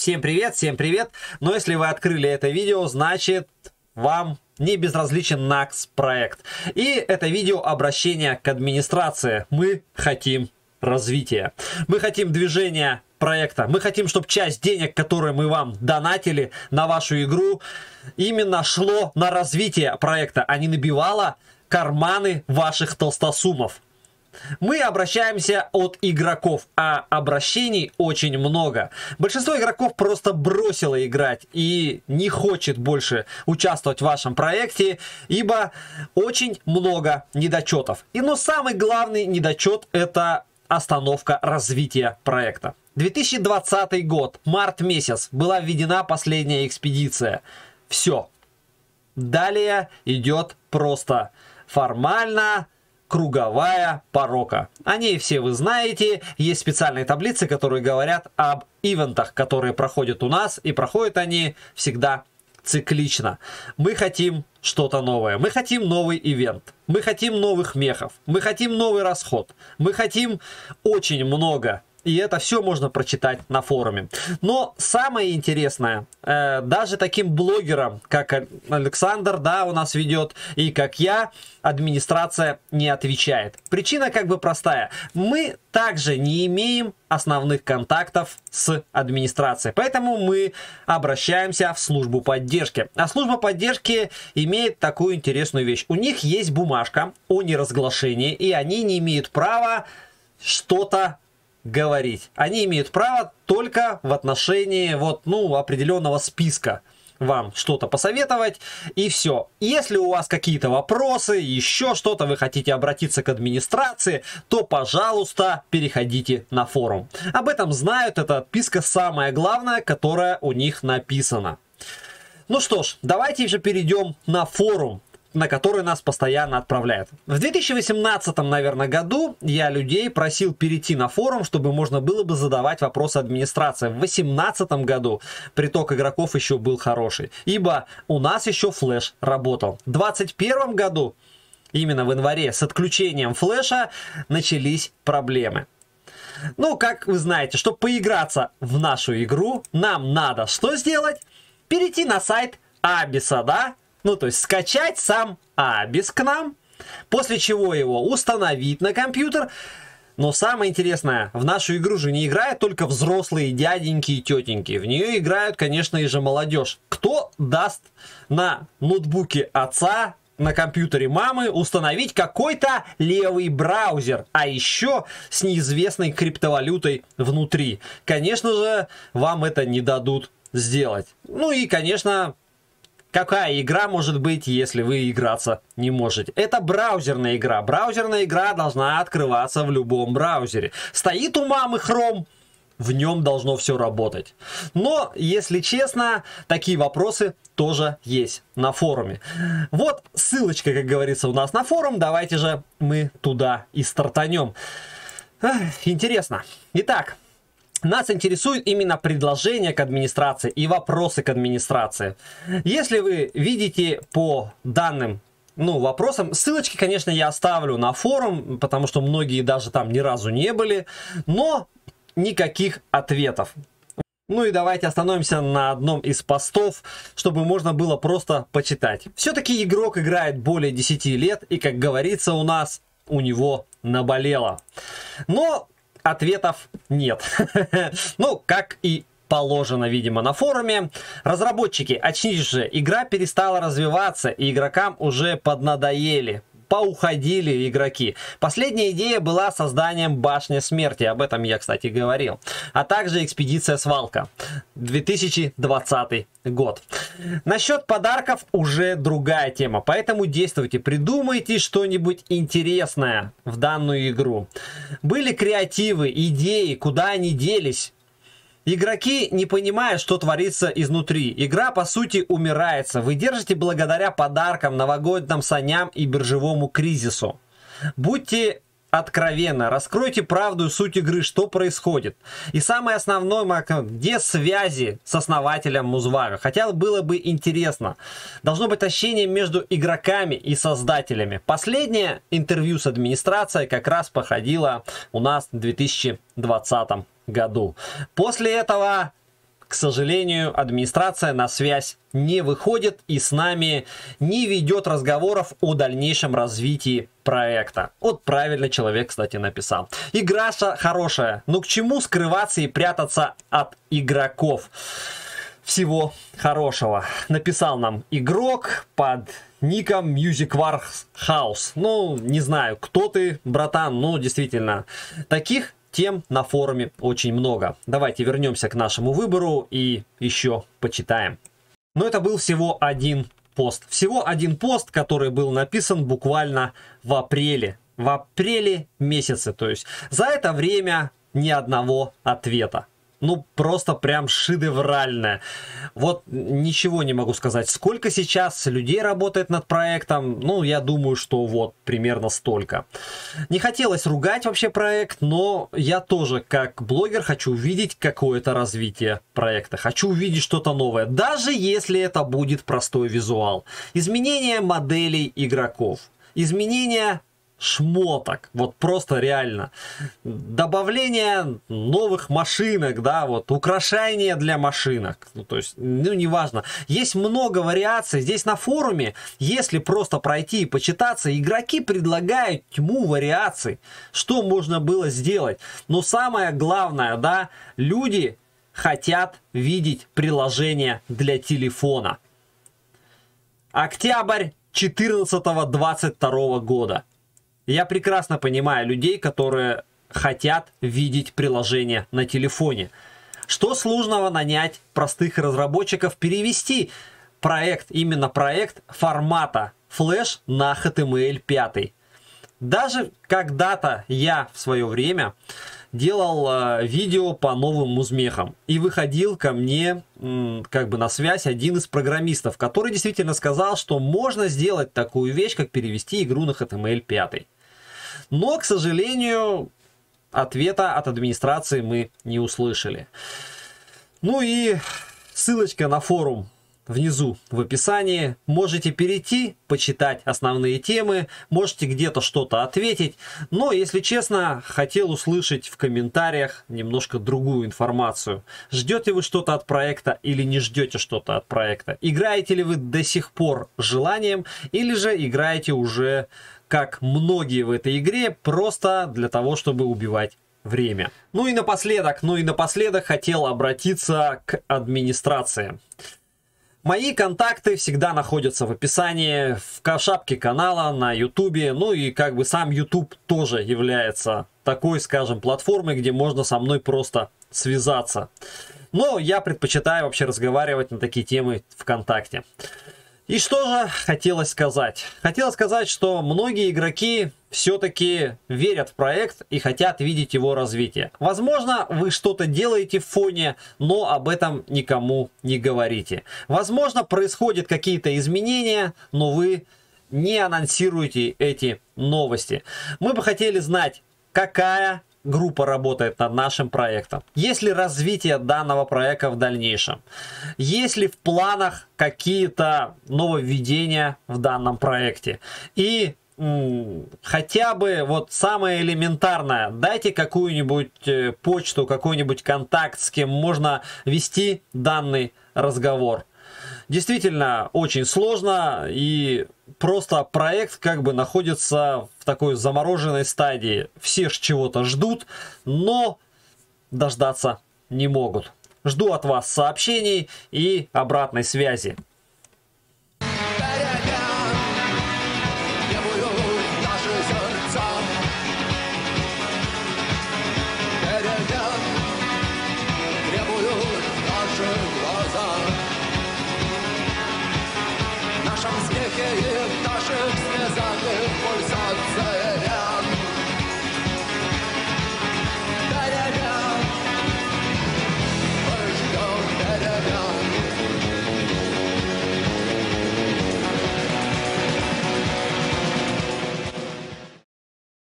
Всем привет! Но если вы открыли это видео, значит вам не безразличен NAX проект. И это видео обращение к администрации. Мы хотим развития. Мы хотим движения проекта. Мы хотим, чтобы часть денег, которые мы вам донатили на вашу игру, именно шло на развитие проекта, а не набивало карманы ваших толстосумов. Мы обращаемся от игроков, а обращений очень много. Большинство игроков просто бросило играть и не хочет больше участвовать в вашем проекте, ибо очень много недочетов. Но самый главный недочет — это остановка развития проекта. 2020 год, март месяц, была введена последняя экспедиция. Все. Далее идет просто формально круговая порока. О ней все вы знаете. Есть специальные таблицы, которые говорят об ивентах, которые проходят у нас, и проходят они всегда циклично. Мы хотим что-то новое. Мы хотим новый ивент. Мы хотим новых мехов. Мы хотим новый расход. Мы хотим очень много. И это все можно прочитать на форуме. Но самое интересное, даже таким блогерам, как Александр, да, у нас ведет, и как я, администрация не отвечает. Причина как бы простая. Мы также не имеем основных контактов с администрацией. Поэтому мы обращаемся в службу поддержки. А служба поддержки имеет такую интересную вещь. У них есть бумажка о неразглашении, и они не имеют права что-то говорить. Они имеют право только в отношении определенного списка вам что-то посоветовать, и все. Если у вас какие-то вопросы, еще что-то, вы хотите обратиться к администрации, то, пожалуйста, переходите на форум. Об этом знают, эта отписка самая главная, которая у них написана. Ну что ж, давайте же перейдем на форум, на который нас постоянно отправляют. В 2018, наверное, году я людей просил перейти на форум, чтобы можно было бы задавать вопросы администрации. В 2018 году приток игроков еще был хороший, ибо у нас еще флеш работал. В 2021 году, именно в январе, с отключением флеша начались проблемы. Ну, как вы знаете, чтобы поиграться в нашу игру, нам надо что сделать? Перейти на сайт Абиса, да? Ну, то есть скачать сам Абис к нам, после чего его установить на компьютер. Но самое интересное, в нашу игру же не играют только взрослые дяденьки и тетеньки. В нее играют, конечно, и же молодежь. Кто даст на ноутбуке отца, на компьютере мамы установить какой-то левый браузер, а еще с неизвестной криптовалютой внутри? Конечно же, вам это не дадут сделать. Ну и, конечно, какая игра может быть, если вы играться не можете? Это браузерная игра. Браузерная игра должна открываться в любом браузере. Стоит у мамы Chrome, в нем должно все работать. Но, если честно, такие вопросы тоже есть на форуме. Вот ссылочка, как говорится, у нас на форум. Давайте же мы туда и стартанем. Интересно. Итак, нас интересует именно предложение к администрации и вопросы к администрации. Если вы видите по данным вопросам, ссылочки, конечно, я оставлю на форум, потому что многие даже там ни разу не были, но никаких ответов. Ну и давайте остановимся на одном из постов, чтобы можно было просто почитать. Все-таки игрок играет более 10 лет, и, как говорится у него наболело. Но ответов нет. Ну, как и положено, видимо, на форуме. Разработчики, очнитесь же, игра перестала развиваться, и игрокам уже поднадоели. Поуходили игроки. Последняя идея была созданием башни смерти. Об этом я, кстати, говорил. А также экспедиция свалка. 2020 год. Насчет подарков уже другая тема. Поэтому действуйте. Придумайте что-нибудь интересное в данную игру. Были креативы, идеи, куда они делись? Игроки не понимают, что творится изнутри. Игра, по сути, умирается. Вы держите благодаря подаркам, новогодним саням и биржевому кризису. Будьте откровенны, раскройте правду и суть игры, что происходит. И самое основное, где связи с основателем Музвага. Хотя было бы интересно. Должно быть общение между игроками и создателями. Последнее интервью с администрацией как раз проходило у нас в 2020 году. После этого к сожалению, администрация на связь не выходит и с нами не ведет разговоров о дальнейшем развитии проекта. Вот правильно человек, кстати, написал. Игра хорошая, но к чему скрываться и прятаться от игроков? Всего хорошего. Написал нам игрок под ником Music Warehouse. Ну, не знаю, кто ты, братан, ну, действительно, таких тем на форуме очень много. Давайте вернемся к нашему выбору и еще почитаем. Но это был всего один пост. Всего один пост, который был написан буквально в апреле. В апреле месяце. То есть за это время ни одного ответа. Ну, просто прям шедевральное. Вот ничего не могу сказать. Сколько сейчас людей работает над проектом? Ну, я думаю, что вот примерно столько. Не хотелось ругать вообще проект, но я тоже, как блогер, хочу увидеть какое-то развитие проекта. Хочу увидеть что-то новое. Даже если это будет простой визуал. Изменение моделей игроков. Изменение шмоток, вот просто реально. Добавление новых машинок, да, вот, украшения для машинок. Ну, то есть, ну, неважно. Есть много вариаций. Здесь на форуме, если просто пройти и почитаться, игроки предлагают тьму вариаций, что можно было сделать. Но самое главное, да, люди хотят видеть приложение для телефона. Октябрь 2014-2022 года. Я прекрасно понимаю людей, которые хотят видеть приложение на телефоне. Что сложного нанять простых разработчиков перевести проект, именно проект формата Flash на HTML5? Даже когда-то я в свое время делал видео по новым музмехам. И выходил ко мне как бы на связь один из программистов, который действительно сказал, что можно сделать такую вещь, как перевести игру на HTML5. Но, к сожалению, ответа от администрации мы не услышали. Ну и ссылочка на форум внизу в описании. Можете перейти, почитать основные темы, можете где-то что-то ответить. Но, если честно, хотел услышать в комментариях немножко другую информацию. Ждете вы что-то от проекта или не ждете что-то от проекта? Играете ли вы до сих пор желанием или же играете уже, как многие в этой игре, просто для того, чтобы убивать время? Ну и напоследок хотел обратиться к администрации. Мои контакты всегда находятся в описании, в шапке канала, на YouTube. Ну и как бы сам YouTube тоже является такой, скажем, платформой, где можно со мной просто связаться. Но я предпочитаю вообще разговаривать на такие темы ВКонтакте. И что же хотелось сказать? Хотелось сказать, что многие игроки все-таки верят в проект и хотят видеть его развитие. Возможно, вы что-то делаете в фоне, но об этом никому не говорите. Возможно, происходят какие-то изменения, но вы не анонсируете эти новости. Мы бы хотели знать, какая группа работает над нашим проектом. Есть ли развитие данного проекта в дальнейшем? Есть ли в планах какие-то нововведения в данном проекте? И хотя бы вот самое элементарное, дайте какую-нибудь почту, какой-нибудь контакт, с кем можно вести данный разговор. Действительно очень сложно, и просто проект как бы находится в такой замороженной стадии. Все ж чего-то ждут, но дождаться не могут. Жду от вас сообщений и обратной связи. В нашем смехе и в наших слезах и в пульсациях